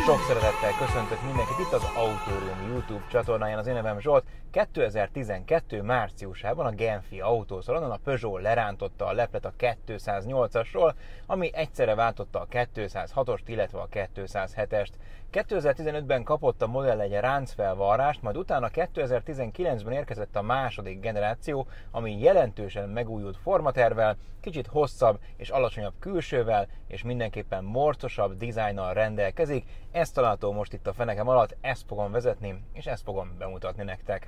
Sok szeretettel köszöntök mindenkit itt az Autóroom YouTube csatornáján. Az én nevem Zsolt. 2012 márciusában a Genfi autószalonon a Peugeot lerántotta a leplet a 208-asról, ami egyszerre váltotta a 206-ost, illetve a 207-est. 2015-ben kapott a modell egy ráncfelvarrást, majd utána 2019-ben érkezett a második generáció, ami jelentősen megújult formatervvel, kicsit hosszabb és alacsonyabb külsővel, és mindenképpen morcosabb dizájnnal rendelkezik. Ezt található most itt a fenekem alatt, ezt fogom vezetni, és ezt fogom bemutatni nektek.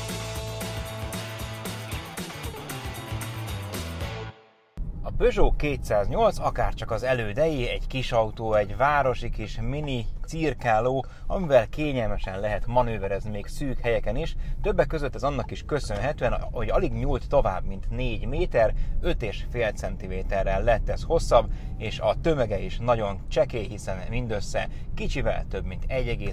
A Peugeot 208 akárcsak az elődei, egy kis autó, egy városi kis mini cirkáló, amivel kényelmesen lehet manőverezni még szűk helyeken is. Többek között ez annak is köszönhetően, hogy alig nyúlt tovább, mint 4 méter, 5,5 cm-rel lett ez hosszabb, és a tömege is nagyon csekély, hiszen mindössze kicsivel több mint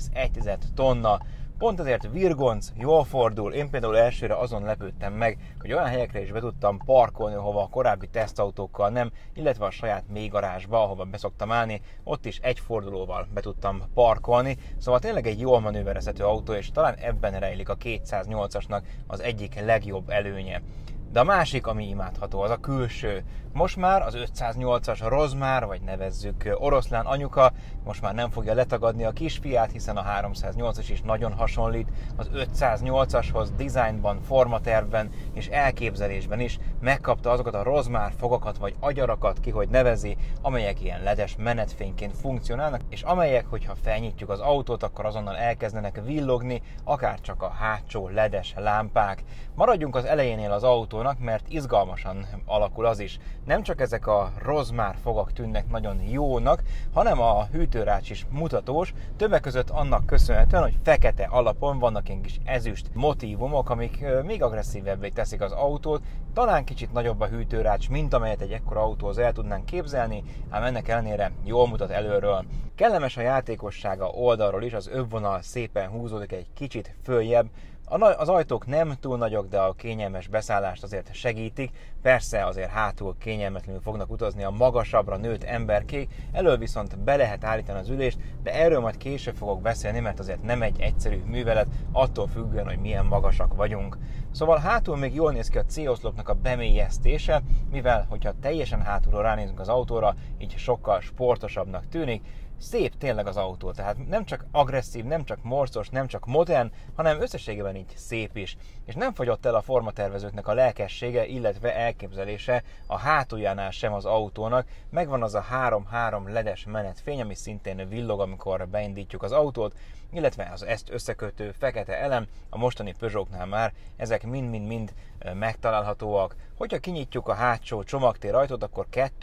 1,1 tonna. Pont azért virgonc, jól fordul. Én például elsőre azon lepődtem meg, hogy olyan helyekre is be tudtam parkolni, ahova a korábbi tesztautókkal nem, illetve a saját mélygarázsba, ahova beszoktam állni, ott is egy fordulóval be tudtam parkolni. Szóval tényleg egy jól manőverezhető autó, és talán ebben rejlik a 208-asnak az egyik legjobb előnye. De a másik, ami imádható, az a külső. Most már az 508-as rozmár, vagy nevezzük oroszlán anyuka, most már nem fogja letagadni a kisfiát, hiszen a 308-as is nagyon hasonlít az 508-ashoz dizájnban, formatervben és elképzelésben is. Megkapta azokat a rozmár fogakat vagy agyarakat, ki hogy nevezi, amelyek ilyen ledes menetfényként funkcionálnak, és amelyek, hogyha felnyitjuk az autót, akkor azonnal elkezdenek villogni, akár csak a hátsó ledes lámpák. Maradjunk az elejénél az autónak, mert izgalmasan alakul az is. Nem csak ezek a rozmár fogak tűnnek nagyon jónak, hanem a hűtőrács is mutatós, többek között annak köszönhetően, hogy fekete alapon vannak ilyen kis ezüst motívumok, amik még agresszívebbé teszik az autót. Talán kicsit nagyobb a hűtőrács, mint amelyet egy ekkora autóhoz el tudnánk képzelni, ám ennek ellenére jól mutat előről. Kellemes a játékossága oldalról is, az övvonal szépen húzódik egy kicsit följebb. Az ajtók nem túl nagyok, de a kényelmes beszállást azért segítik. Persze azért hátul kényelmetlenül fognak utazni a magasabbra nőtt emberkék, elől viszont be lehet állítani az ülést, de erről majd később fogok beszélni, mert azért nem egy egyszerű művelet, attól függően, hogy milyen magasak vagyunk. Szóval hátul még jól néz ki a C-oszlopnak a bemélyeztése, mivel hogyha teljesen hátulról ránézünk az autóra, így sokkal sportosabbnak tűnik. Szép tényleg az autó, tehát nem csak agresszív, nem csak morcos, nem csak modern, hanem összességében így szép is. És nem fogyott el a formatervezőknek a lelkessége, illetve elképzelése a hátuljánál sem az autónak. Megvan az a 3-3 ledes menetfény, ami szintén villog, amikor beindítjuk az autót, illetve az ezt összekötő fekete elem, a mostani Peugeotnál már ezek mind-mind megtalálhatóak. Hogyha kinyitjuk a hátsó csomagtér ajtót, akkor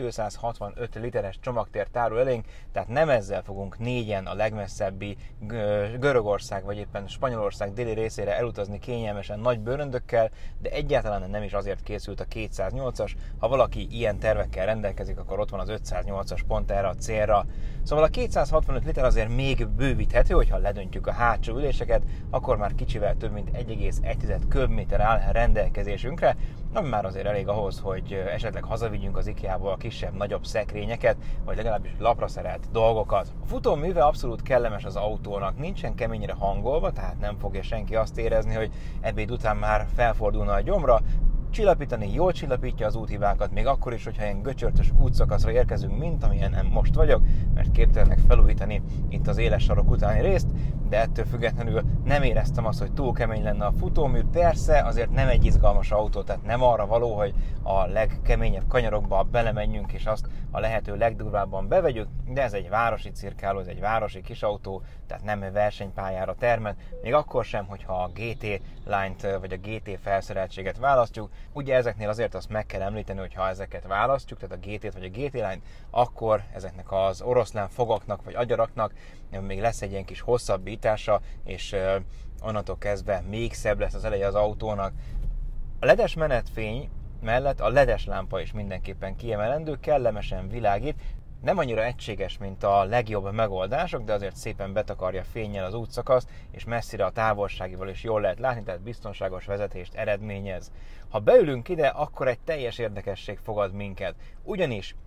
265 literes csomagtér tárul elénk, tehát nem ezzel fogunk négyen a legmesszebbi Görögország vagy éppen Spanyolország déli részére elutazni kényelmesen nagy bőröndökkel, de egyáltalán nem is azért készült a 208-as. Ha valaki ilyen tervekkel rendelkezik, akkor ott van az 508-as pont erre a célra. Szóval a 265 liter azért még bővíthető, hogyha ledöntjük a hátsó üléseket, akkor már kicsivel több mint 1,1 köbméter áll rendelkezésünkre, ami már azért elég ahhoz, hogy esetleg hazavigyünk az IKEA-ból a kisebb-nagyobb szekrényeket, vagy legalábbis lapra szerelt dolgokat. A futóműve abszolút kellemes az autónak, nincsen keményre hangolva, tehát nem fogja senki azt érezni, hogy ebéd után már felfordulna a gyomra. Csillapítani jól csillapítja az úthibákat, még akkor is, hogyha ilyen göcsörtös útszakaszra érkezünk, mint amilyen most vagyok, mert képtelenek felújítani itt az éles sarok utáni részt, de ettől függetlenül nem éreztem azt, hogy túl kemény lenne a futómű. Persze azért nem egy izgalmas autó, tehát nem arra való, hogy a legkeményebb kanyarokba belemenjünk és azt a lehető legdurvábban bevegyük, de ez egy városi cirkáló, ez egy városi kisautó, tehát nem versenypályára termelt, még akkor sem, hogyha a GT Line-t vagy a GT felszereltséget választjuk. Ugye ezeknél azért azt meg kell említeni, hogy ha ezeket választjuk, tehát a GT-t vagy a GT Line-t, akkor ezeknek az oroszlán fogaknak vagy agyaraknak még lesz egy ilyen kis hosszabbítása, és onnantól kezdve még szebb lesz az eleje az autónak. A ledes menetfény mellett a ledes lámpa is mindenképpen kiemelendő, kellemesen világít, nem annyira egységes, mint a legjobb megoldások, de azért szépen betakarja fénnyel az útszakaszt, és messzire a távolságival is jól lehet látni, tehát biztonságos vezetést eredményez. Ha beülünk ide, akkor egy teljes érdekesség fogad minket, ugyanis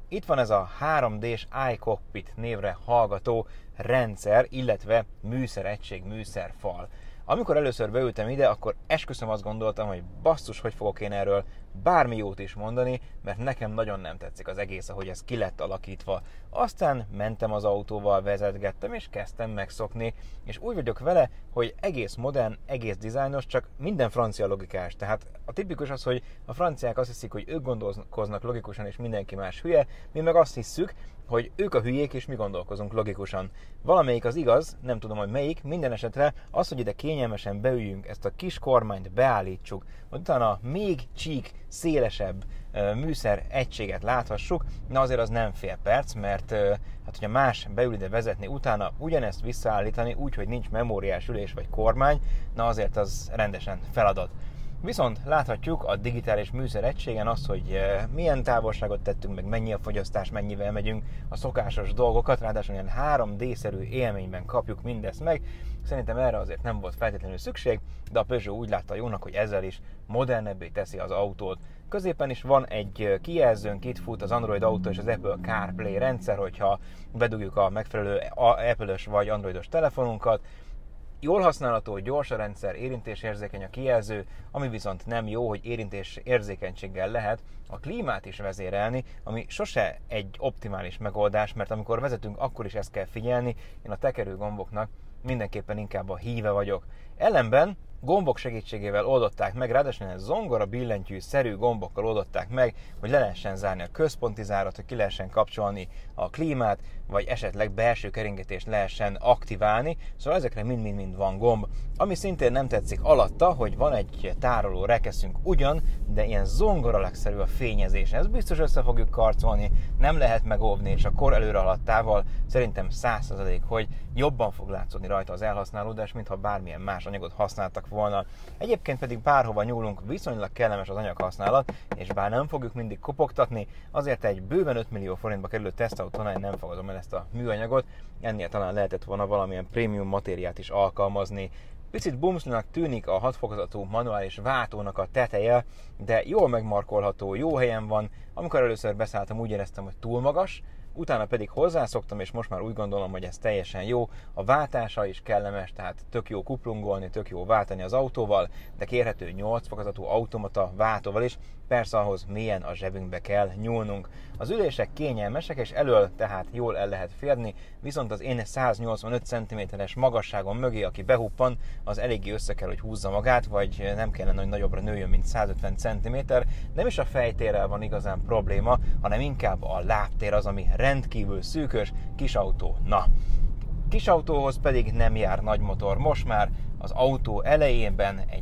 Itt van ez a 3D-s iCockpit névre hallgató rendszer, illetve műszeregység, műszerfal. Amikor először beültem ide, akkor esküszöm azt gondoltam, hogy basszus, hogy fogok én erről bármi jót is mondani, mert nekem nagyon nem tetszik az egész, ahogy ez ki lett alakítva. Aztán mentem az autóval, vezetgettem, és kezdtem megszokni, és úgy vagyok vele, hogy egész modern, egész dizájnos, csak minden francia logikás. Tehát a tipikus az, hogy a franciák azt hiszik, hogy ők gondolkoznak logikusan, és mindenki más hülye, mi meg azt hisszük, hogy ők a hülyék, és mi gondolkozunk logikusan. Valamelyik az igaz, nem tudom, hogy melyik, minden esetre az, hogy ide kényelmesen beüljünk, ezt a kis kormányt beállítsuk, hogy utána még csík, szélesebb műszer egységet láthassuk, na azért az nem fél perc, mert hát hogyha más beül ide vezetni, utána ugyanezt visszaállítani úgy, hogy nincs memóriás ülés vagy kormány, na azért az rendesen feladat. Viszont láthatjuk a digitális műszer egységen azt, hogy milyen távolságot tettünk, meg mennyi a fogyasztás, mennyivel megyünk, a szokásos dolgokat, ráadásul ilyen 3D-szerű élményben kapjuk mindezt meg. Szerintem erre azért nem volt feltétlenül szükség, de a Peugeot úgy látta jónak, hogy ezzel is modernebbé teszi az autót. Középen is van egy kijelzőnk, itt fut az Android Auto és az Apple CarPlay rendszer, hogyha bedugjuk a megfelelő Apple-ös vagy Androidos telefonunkat. Jól használható, gyors a rendszer, érintésérzékeny a kijelző, ami viszont nem jó, hogy érintésérzékenységgel lehet a klímát is vezérelni, ami sose egy optimális megoldás, mert amikor vezetünk, akkor is ezt kell figyelni. Én a tekerő gomboknak mindenképpen inkább a híve vagyok. Ellenben gombok segítségével oldották meg, ráadásul egy zongora billentyű-szerű gombokkal oldották meg, hogy le lehessen zárni a központi zárat, hogy ki lehessen kapcsolni a klímát, vagy esetleg belső keringetést lehessen aktiválni, szóval ezekre mind-mind van gomb. Ami szintén nem tetszik alatta, hogy van egy tároló rekeszünk ugyan, de ilyen zongoralakszerű a fényezés. Ez biztos össze fogjuk karcolni, nem lehet megóvni, és a kor előre haladtával szerintem 100%, hogy jobban fog látszódni rajta az elhasználódás, mintha bármilyen más anyagot használtak volna. Egyébként pedig bárhova nyúlunk, viszonylag kellemes az anyaghasználat, és bár nem fogjuk mindig kopogtatni, azért egy bőven 5 millió forintba kerülő tesztautónál nem fogadom el ezt a műanyagot, ennél talán lehetett volna valamilyen prémium matériát is alkalmazni. Picit bumszlinak tűnik a 6 fokozatú manuális váltónak a teteje, de jól megmarkolható, jó helyen van. Amikor először beszálltam, úgy éreztem, hogy túl magas, utána pedig hozzászoktam, és most már úgy gondolom, hogy ez teljesen jó. A váltása is kellemes, tehát tök jó kuplungolni, tök jó váltani az autóval, de kérhető 8 fokozatú automata váltóval is, persze ahhoz mélyen a zsebünkbe kell nyúlnunk. Az ülések kényelmesek, és elől tehát jól el lehet férni, viszont az én 185 cm-es magasságom mögé, aki behuppan, az eléggé össze kell, hogy húzza magát, vagy nem kellene, hogy nagyobbra nőjön, mint 150 cm. Nem is a fejtérrel van igazán probléma, hanem inkább a lábtér az, ami rendkívül szűkös, kisautó. Na, kisautóhoz pedig nem jár nagy motor. Most már az autó elejében egy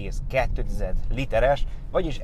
1,2 literes, vagyis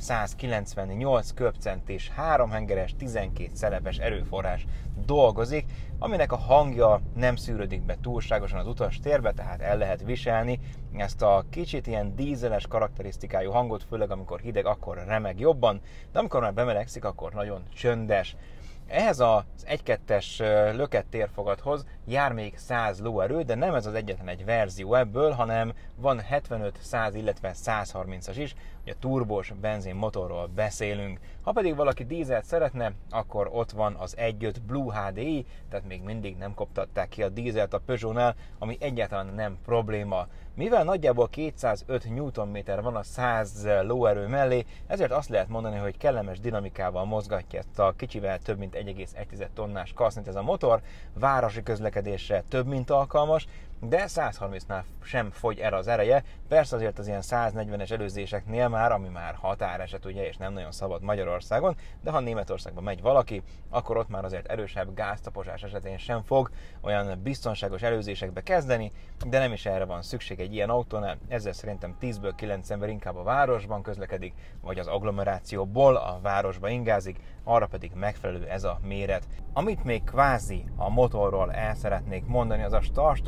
1198 köbcentis, 3 hengeres, 12 szelepes erőforrás dolgozik, aminek a hangja nem szűrődik be túlságosan az utastérbe, tehát el lehet viselni ezt a kicsit ilyen dízeles karakterisztikájú hangot, főleg amikor hideg, akkor remeg jobban, de amikor már bemelegszik, akkor nagyon csöndes. Ehhez az 1.2-es lökett térfogathoz jár még 100 lóerő, de nem ez az egyetlen egy verzió ebből, hanem van 75, 100, illetve 130-as is, hogy a turbós benzinmotorról beszélünk. Ha pedig valaki dízelt szeretne, akkor ott van az 1.5 Blue HDI, tehát még mindig nem koptatták ki a dízelt a Peugeotnál, ami egyáltalán nem probléma. Mivel nagyjából 205 Nm van a 100 lóerő mellé, ezért azt lehet mondani, hogy kellemes dinamikával mozgatja ezt a kicsivel több mint 1,1 tonnás kasznit ez a motor, városi közlekedésre több mint alkalmas, de 130-nál sem fogy el az ereje. Persze azért az ilyen 140-es előzéseknél már, ami már határeset ugye, és nem nagyon szabad Magyarországon, de ha Németországban megy valaki, akkor ott már azért erősebb gáztaposás esetén sem fog olyan biztonságos előzésekbe kezdeni, de nem is erre van szükség egy ilyen autónál. Ezzel szerintem 10-ből 9 ember inkább a városban közlekedik, vagy az agglomerációból a városba ingázik, arra pedig megfelelő ez a méret. Amit még kvázi a motorról el szeretnék mondani, az a start-stop rendszer,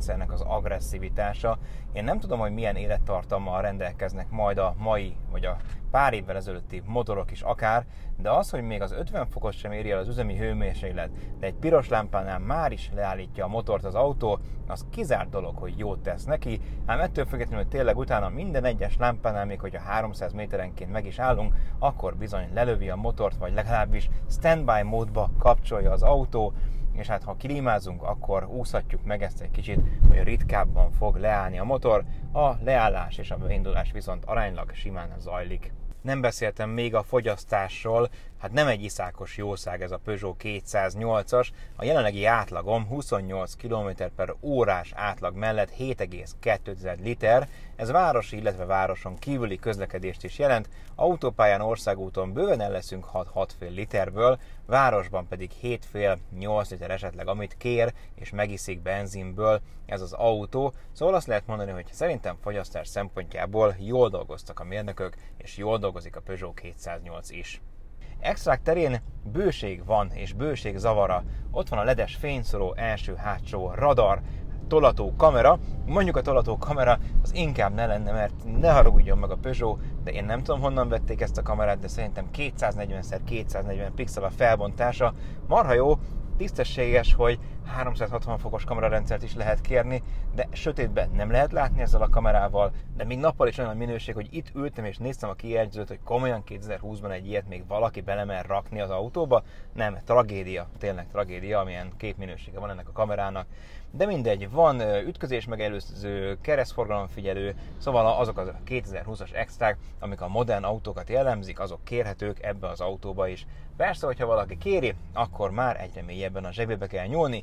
karosszernek az agresszivitása. Én nem tudom, hogy milyen élettartammal rendelkeznek majd a mai, vagy a pár évvel ezelőtti motorok is akár, de az, hogy még az 50 fokot sem éri el az üzemi hőmérséklet, de egy piros lámpánál már is leállítja a motort az autó, az kizárt dolog, hogy jót tesz neki, ám ettől függetlenül tényleg utána minden egyes lámpánál, még hogyha 300 méterenként meg is állunk, akkor bizony lelövi a motort, vagy legalábbis standby módba kapcsolja az autó, és hát ha klímázunk, akkor úszhatjuk meg ezt egy kicsit, hogy ritkábban fog leállni a motor, a leállás és a beindulás viszont aránylag simán zajlik. Nem beszéltem még a fogyasztásról, hát nem egy iszákos jószág ez a Peugeot 208-as, a jelenlegi átlagom 28 km/órás átlag mellett 7,2 liter, ez városi, illetve városon kívüli közlekedést is jelent, autópályán, országúton bőven el leszünk 6,5 literből, városban pedig 7,5-8 liter esetleg, amit kér és megiszik benzinből ez az autó, szóval azt lehet mondani, hogy szerintem fogyasztás szempontjából jól dolgoztak a mérnökök, és jól dolgozik a Peugeot 208 is. Extrák terén bőség van és bőség zavara. Ott van a ledes fényszóró első-hátsó radar, tolató kamera. Mondjuk a tolató kamera az inkább ne lenne, mert ne haragudjon meg a Peugeot, de én nem tudom honnan vették ezt a kamerát, de szerintem 240x240 pixel a felbontása. Marha jó, tisztességes, hogy 360 fokos kamerarendszert is lehet kérni, de sötétben nem lehet látni ezzel a kamerával, de még nappal is olyan minőség, hogy itt ültem és néztem a kijegyzőt, hogy komolyan 2020-ban egy ilyet még valaki belemer rakni az autóba. Nem, tragédia, tényleg tragédia, amilyen képminősége van ennek a kamerának. De mindegy, van ütközés megelőző, keresztforgalomfigyelő, szóval azok a 2020-as extrák, amik a modern autókat jellemzik, azok kérhetők ebbe az autóba is. Persze, hogyha valaki kéri, akkor már egyre mélyebben a zsebébe kell nyúlni.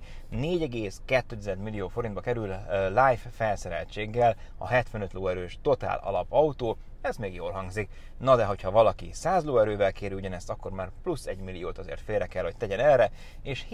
4,2 millió forintba kerül live felszereltséggel a 75 lóerős totál alapautó, ez még jól hangzik. Na de hogyha valaki 100 lóerővel kéri ugyanezt, akkor már plusz 1 milliót azért félre kell, hogy tegyen erre, és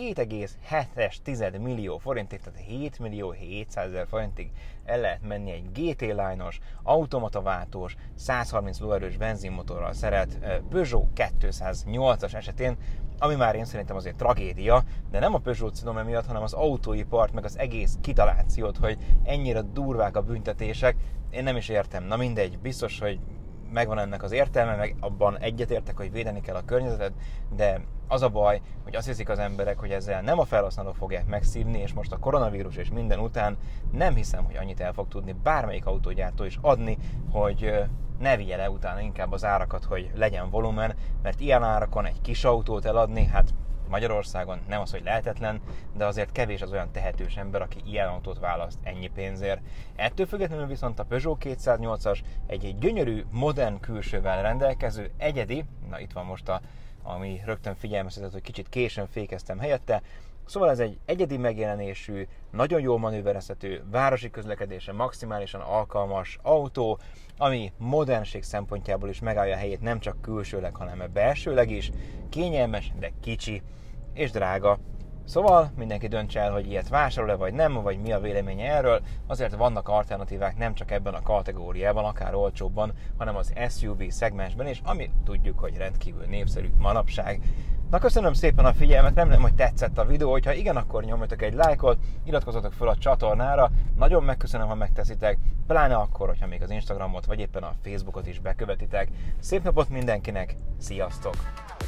7,7 millió forintig, tehát 7 millió 700 000 forintig el lehet menni egy GT Line-os, automataváltós, 130 lóerős benzinmotorral szerelt Peugeot 208-as esetén, ami már én szerintem azért tragédia, de nem a Peugeot cinom miatt, hanem az autóipart, meg az egész kitalációt, hogy ennyire durvák a büntetések. Én nem is értem. Na mindegy, biztos, hogy megvan ennek az értelme, meg abban egyetértek, hogy védeni kell a környezetet, de az a baj, hogy azt hiszik az emberek, hogy ezzel nem a felhasználók fogják megszívni, és most a koronavírus és minden után nem hiszem, hogy annyit el fog tudni bármelyik autógyártó is adni, hogy ne vigye le utána inkább az árakat, hogy legyen volumen, mert ilyen árakon egy kis autót eladni, hát Magyarországon nem az, hogy lehetetlen, de azért kevés az olyan tehetős ember, aki ilyen autót választ ennyi pénzért. Ettől függetlenül viszont a Peugeot 208-as egy gyönyörű, modern külsővel rendelkező, egyedi, na itt van most ami rögtön figyelmeztetett, hogy kicsit későn fékeztem helyette, szóval ez egy egyedi megjelenésű, nagyon jól manőverezhető, városi közlekedésre maximálisan alkalmas autó, ami modernség szempontjából is megállja a helyét nem csak külsőleg, hanem belsőleg is, kényelmes, de kicsi és drága. Szóval mindenki döntse el, hogy ilyet vásárol-e vagy nem, vagy mi a véleménye erről. Azért vannak alternatívák nem csak ebben a kategóriában, akár olcsóbban, hanem az SUV szegmensben is, ami tudjuk, hogy rendkívül népszerű manapság. Na köszönöm szépen a figyelmet, remélem, hogy tetszett a videó, hogyha igen, akkor nyomjatok egy lájkot, iratkozzatok fel a csatornára, nagyon megköszönöm, ha megteszitek, pláne akkor, hogyha még az Instagramot vagy éppen a Facebookot is bekövetitek. Szép napot mindenkinek, sziasztok!